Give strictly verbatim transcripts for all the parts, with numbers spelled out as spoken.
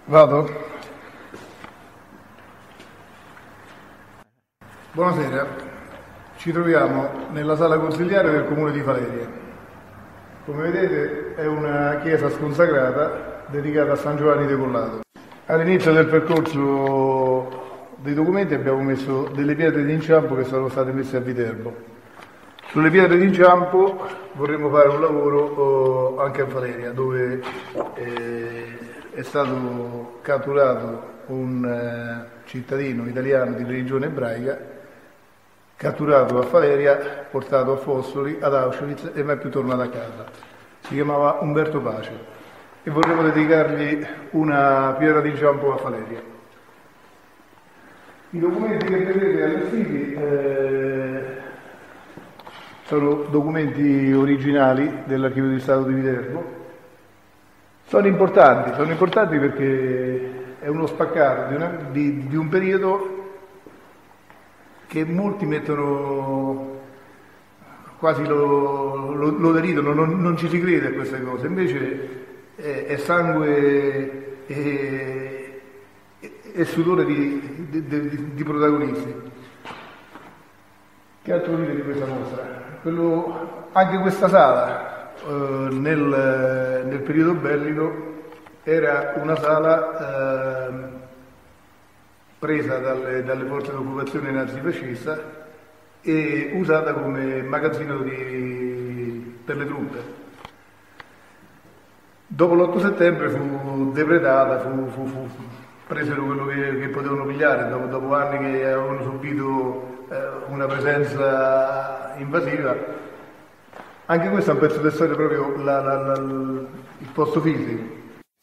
Vado? Buonasera, ci troviamo nella sala consiliare del comune di Faleria. Come vedete è una chiesa sconsacrata dedicata a San Giovanni de Collato. All'inizio del percorso dei documenti abbiamo messo delle pietre d'inciampo che sono state messe a Viterbo. Sulle pietre d'inciampo vorremmo fare un lavoro anche a Faleria, dove eh, è stato catturato un eh, cittadino italiano di religione ebraica, catturato a Faleria, portato a Fossoli, ad Auschwitz e mai più tornato a casa. Si chiamava Umberto Pace e vorremmo dedicargli una pietra d'inciampo a Faleria. I documenti che vedete allestiti eh, sono documenti originali dell'Archivio di Stato di Viterbo. Sono importanti, sono importanti perché è uno spaccato di, una, di, di un periodo che molti mettono, quasi lo, lo, lo deridono, non, non ci si crede a queste cose, invece è, è sangue e, e sudore di, di, di, di protagonisti. Che altro dire di questa mostra? Quello, anche questa sala Uh, nel, nel periodo bellico era una sala uh, presa dalle, dalle forze d'occupazione nazifascista e usata come magazzino di, per le truppe. Dopo l'otto settembre fu depredata, fu, fu, fu, presero quello che, che potevano pigliare, dopo, dopo anni che avevano subito uh, una presenza invasiva. Anche questo è un pezzo di storia, proprio la, la, la, il posto fisico.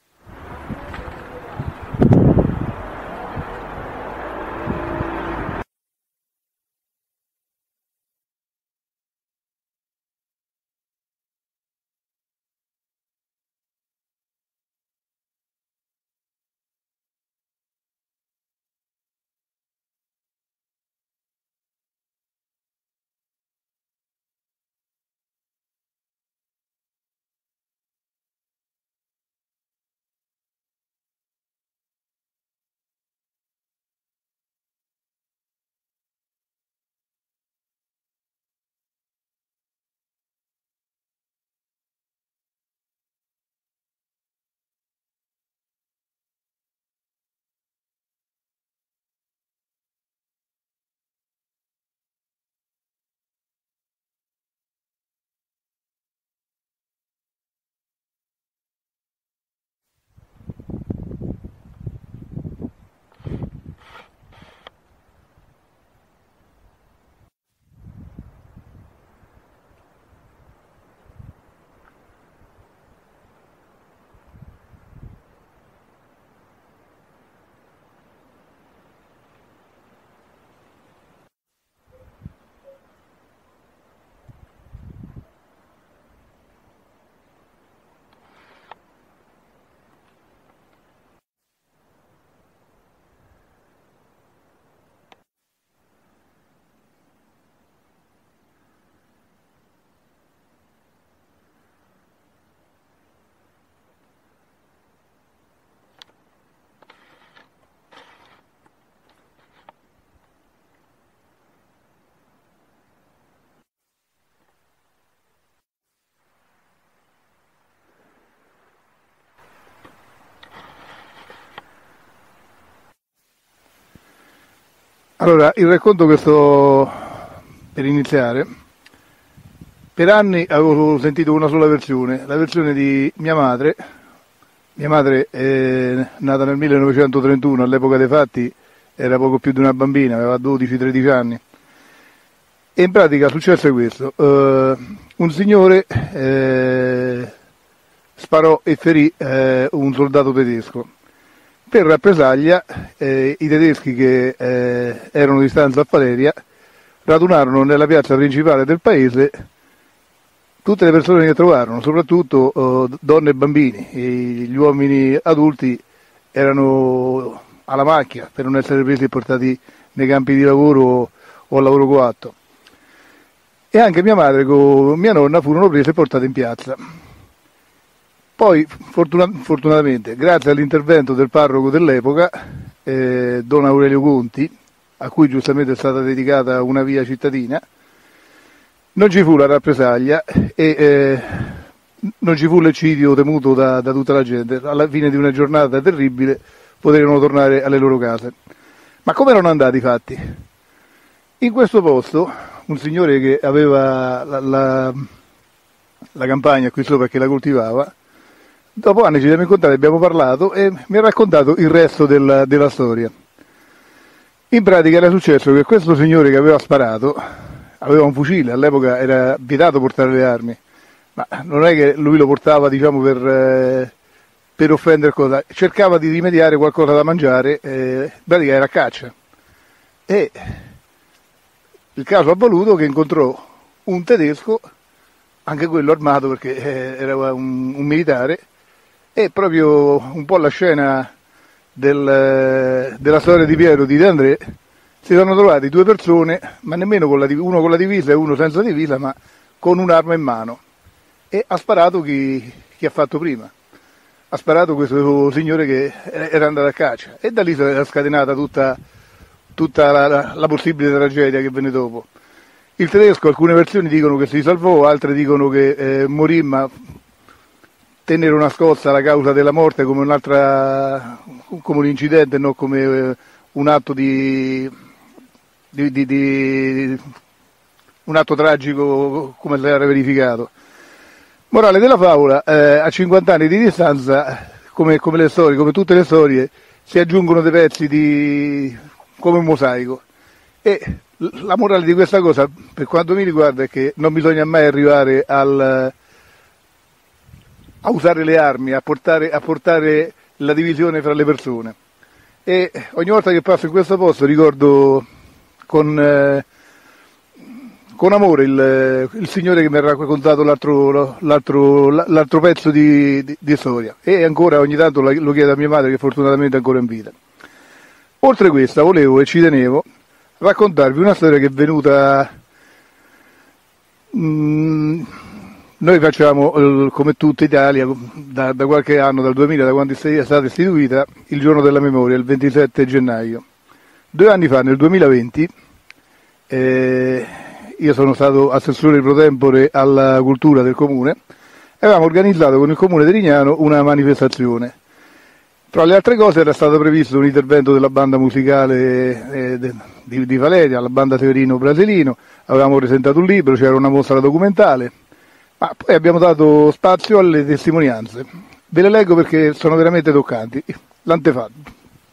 Allora, il racconto che sto per iniziare, per anni avevo sentito una sola versione, la versione di mia madre. Mia madre è nata nel millenovecentotrentuno, all'epoca dei fatti era poco più di una bambina, aveva dodici tredici anni. E in pratica successe questo, uh, un signore eh, sparò e ferì eh, un soldato tedesco. Per rappresaglia eh, i tedeschi che eh, erano di stanza a Faleria radunarono nella piazza principale del paese tutte le persone che trovarono, soprattutto eh, donne e bambini. E gli uomini adulti erano alla macchia per non essere presi e portati nei campi di lavoro o al lavoro coatto. E anche mia madre con mia nonna furono prese e portate in piazza. Poi fortuna, fortunatamente, grazie all'intervento del parroco dell'epoca, eh, Don Aurelio Conti, a cui giustamente è stata dedicata una via cittadina, non ci fu la rappresaglia e eh, non ci fu l'eccidio temuto da, da tutta la gente. Alla fine di una giornata terribile poterono tornare alle loro case. Ma come erano andati i fatti? In questo posto un signore che aveva la, la, la campagna qui sopra, che la coltivava, dopo anni ci siamo incontrati, abbiamo parlato e mi ha raccontato il resto della, della storia. In pratica era successo che questo signore che aveva sparato aveva un fucile, all'epoca era vietato portare le armi, ma non è che lui lo portava, diciamo, per, eh, per offendere cosa, cercava di rimediare qualcosa da mangiare, eh, in pratica era a caccia. E il caso ha voluto che incontrò un tedesco, anche quello armato perché eh, era un, un militare, e proprio un po' la scena del, della storia di Piero di De André, si sono trovati due persone, ma nemmeno con la, uno con la divisa e uno senza divisa, ma con un'arma in mano, e ha sparato chi, chi ha fatto prima. Ha sparato questo signore che era andato a caccia, e da lì si è scatenata tutta, tutta la, la, la possibile tragedia che venne dopo. Il tedesco, alcune versioni dicono che si salvò, altre dicono che eh, morì, ma tennero nascosta la causa della morte come un'altra, come un incidente, non come eh, un atto di, di, di, di un atto tragico come si era verificato. Morale della favola, eh, a cinquanta anni di distanza, come, come le storie, come tutte le storie, si aggiungono dei pezzi di, come un mosaico. E la morale di questa cosa, per quanto mi riguarda, è che non bisogna mai arrivare al, a usare le armi, a portare, a portare la divisione fra le persone. E ogni volta che passo in questo posto ricordo con, eh, con amore il, il signore che mi ha raccontato l'altro, l'altro, l'altro pezzo di, di, di storia, e ancora ogni tanto lo chiedo a mia madre, che fortunatamente è ancora in vita. Oltre a questa volevo, e ci tenevo, raccontarvi una storia che è venuta, mh, noi facciamo come tutta Italia da, da qualche anno, dal duemila, da quando è stata istituita, il giorno della memoria, il ventisette gennaio. Due anni fa, nel duemilaventi, eh, io sono stato assessore pro tempore alla cultura del comune, e avevamo organizzato con il comune di Rignano una manifestazione. Tra le altre cose era stato previsto un intervento della banda musicale eh, de, di, di Valeria, la banda Severino Brasilino, avevamo presentato un libro, c'era una mostra documentale, ma poi abbiamo dato spazio alle testimonianze. Ve le leggo perché sono veramente toccanti. L'antefatto.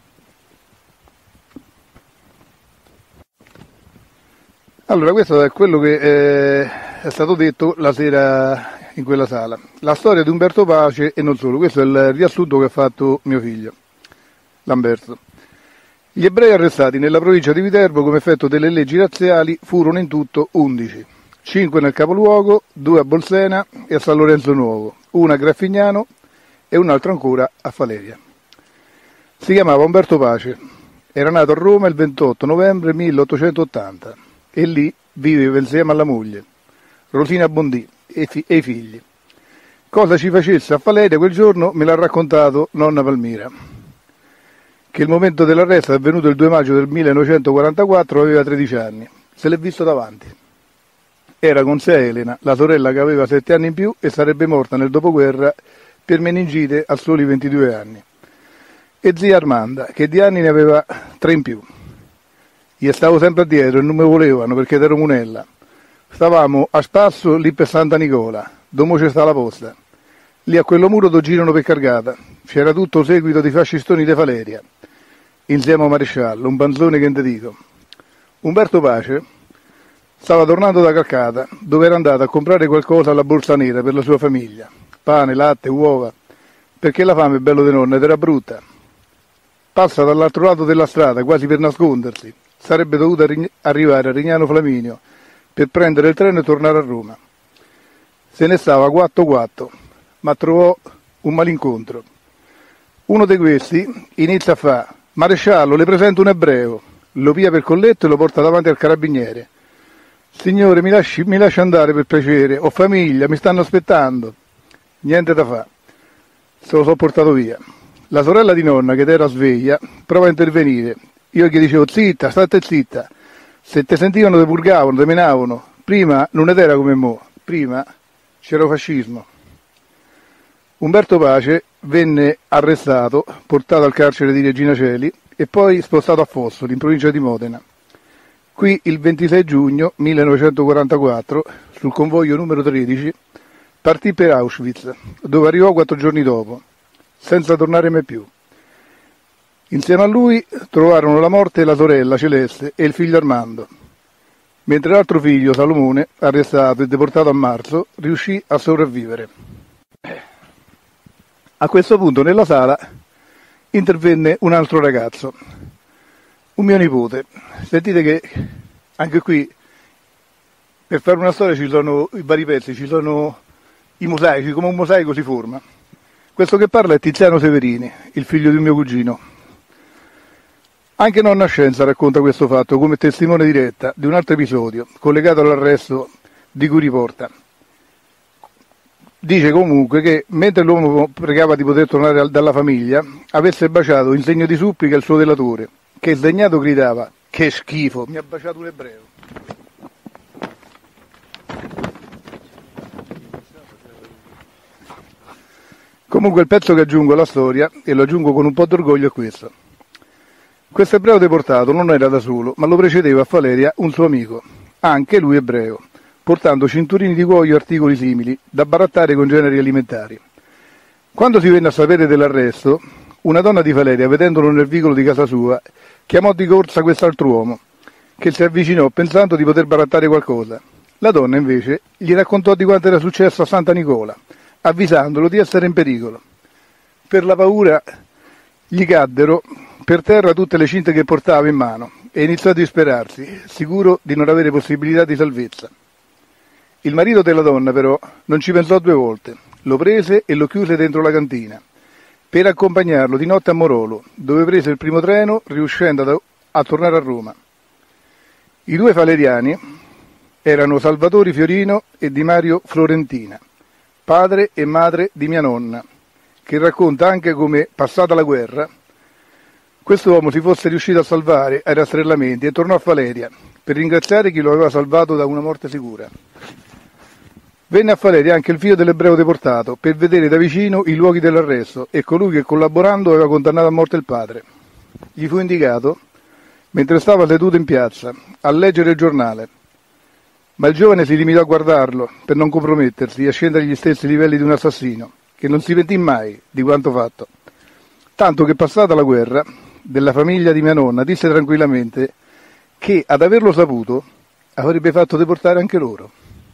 Allora, questo è quello che eh, è stato detto la sera in quella sala. La storia di Umberto Pace e non solo. Questo è il riassunto che ha fatto mio figlio, Lamberto. Gli ebrei arrestati nella provincia di Viterbo come effetto delle leggi razziali furono in tutto undici. cinque nel capoluogo, due a Bolsena e a San Lorenzo Nuovo, uno a Graffignano e un altro ancora a Faleria. Si chiamava Umberto Pace, era nato a Roma il ventotto novembre milleottocentottanta e lì viveva insieme alla moglie, Rosina Bondì, e, fi- e i figli. Cosa ci facesse a Faleria quel giorno me l'ha raccontato nonna Palmira, che il momento dell'arresto è avvenuto il due maggio del millenovecentoquarantaquattro, aveva tredici anni, se l'è visto davanti. Era con sé Elena, la sorella che aveva sette anni in più e sarebbe morta nel dopoguerra per meningite a soli ventidue anni. E zia Armanda, che di anni ne aveva tre in più. Gli stavo sempre dietro e non mi volevano perché ero munella. Stavamo a spasso lì per Santa Nicola, dove c'è sta la posta. Lì a quello muro do girano per cargata. C'era tutto seguito di fascistoni de Faleria, insieme a Maresciallo, un panzone che te dico. Umberto Pace stava tornando da Calcata, dove era andato a comprare qualcosa alla borsa nera per la sua famiglia, pane, latte, uova, perché la fame, bello di nonna, ed era brutta. Passa dall'altro lato della strada, quasi per nascondersi. Sarebbe dovuto arrivare a Rignano Flaminio per prendere il treno e tornare a Roma. Se ne stava quattro quattro, ma trovò un malincontro. Uno di questi inizia a fare: maresciallo, le presento un ebreo, lo pia per colletto e lo porta davanti al carabiniere. Signore, mi lasci, mi lasci andare per piacere, ho famiglia, mi stanno aspettando. Niente da fare. se lo so portato via. La sorella di nonna, che era sveglia, prova a intervenire. Io gli dicevo, zitta, state zitta. Se te sentivano, te purgavano, te menavano. Prima non ed era come mo', prima c'era fascismo. Umberto Pace venne arrestato, portato al carcere di Regina Coeli e poi spostato a Fossoli, in provincia di Modena. Qui il ventisei giugno millenovecentoquarantaquattro, sul convoglio numero tredici, partì per Auschwitz, dove arrivò quattro giorni dopo, senza tornare mai più. Insieme a lui trovarono la morte la sorella Celeste e il figlio Armando, mentre l'altro figlio, Salomone, arrestato e deportato a marzo, riuscì a sopravvivere. A questo punto nella sala intervenne un altro ragazzo, un mio nipote. Sentite che anche qui per fare una storia ci sono i vari pezzi, ci sono i mosaici, come un mosaico si forma. Questo che parla è Tiziano Severini, il figlio di un mio cugino. Anche Nonna Scienza racconta questo fatto come testimone diretta di un altro episodio collegato all'arresto di cui riporta. Dice comunque che mentre l'uomo pregava di poter tornare dalla famiglia, avesse baciato in segno di supplica il suo delatore, che sdegnato gridava: "Che schifo, mi ha baciato un ebreo". Comunque il pezzo che aggiungo alla storia, e lo aggiungo con un po' d'orgoglio, è questo. Questo ebreo deportato non era da solo, ma lo precedeva a Valeria un suo amico, anche lui ebreo, portando cinturini di cuoio e articoli simili da barattare con generi alimentari. Quando si venne a sapere dell'arresto, una donna di Valeria, vedendolo nel vicolo di casa sua, chiamò di corsa quest'altro uomo, che si avvicinò pensando di poter barattare qualcosa. La donna invece gli raccontò di quanto era successo a Santa Nicola, avvisandolo di essere in pericolo. Per la paura gli caddero per terra tutte le cinte che portava in mano e iniziò a disperarsi, sicuro di non avere possibilità di salvezza. Il marito della donna però non ci pensò due volte, lo prese e lo chiuse dentro la cantina, per accompagnarlo di notte a Morolo, dove prese il primo treno riuscendo a, a tornare a Roma. I due valeriani erano Salvatore Fiorino e Di Mario Florentina, padre e madre di mia nonna, che racconta anche come, passata la guerra, quest'uomo si fosse riuscito a salvare ai rastrellamenti e tornò a Valeria per ringraziare chi lo aveva salvato da una morte sicura. Venne a Valeria anche il figlio dell'ebreo deportato per vedere da vicino i luoghi dell'arresto e colui che collaborando aveva condannato a morte il padre. Gli fu indicato mentre stava seduto in piazza a leggere il giornale, ma il giovane si limitò a guardarlo per non compromettersi e a scendere agli stessi livelli di un assassino, che non si pentì mai di quanto fatto. Tanto che, passata la guerra, della famiglia di mia nonna disse tranquillamente che ad averlo saputo avrebbe fatto deportare anche loro.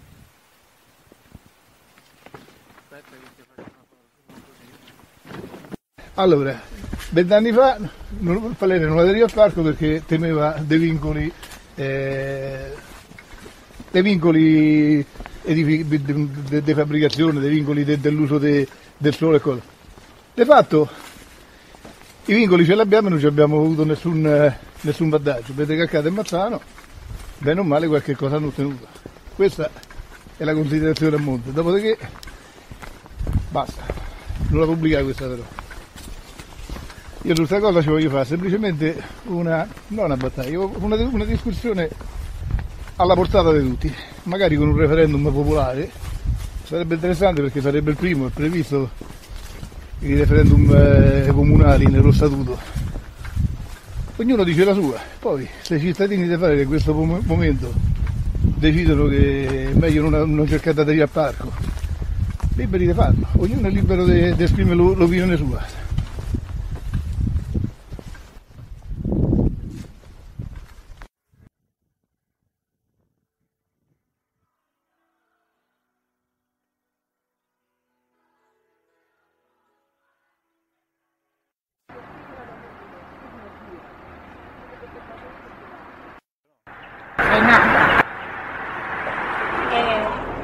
Allora, vent'anni fa Valeria non aderì al parco perché temeva dei vincoli, eh, dei vincoli di, di, di, di fabbricazione, dei vincoli de, dell'uso de, del sole e cose. Di fatto i vincoli ce li abbiamo e non ci abbiamo avuto nessun, nessun vantaggio. Vedete che accade in Mazzano, bene o male qualche cosa hanno ottenuto. Questa è la considerazione a monte. Dopodiché basta, non la pubblicare questa però. Io su questa cosa ci voglio fare semplicemente una, non una battaglia, una, una discussione alla portata di tutti, magari con un referendum popolare. Sarebbe interessante perché sarebbe il primo, è previsto i referendum eh, comunali nello statuto. Ognuno dice la sua, poi se i cittadini di fare in questo momento decidono che è meglio non, non cercare di aderire al parco, liberi di farlo, ognuno è libero di esprimere l'opinione sua.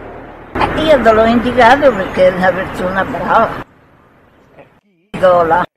Eh, io te l'ho indicato perché è una persona brava. Gola.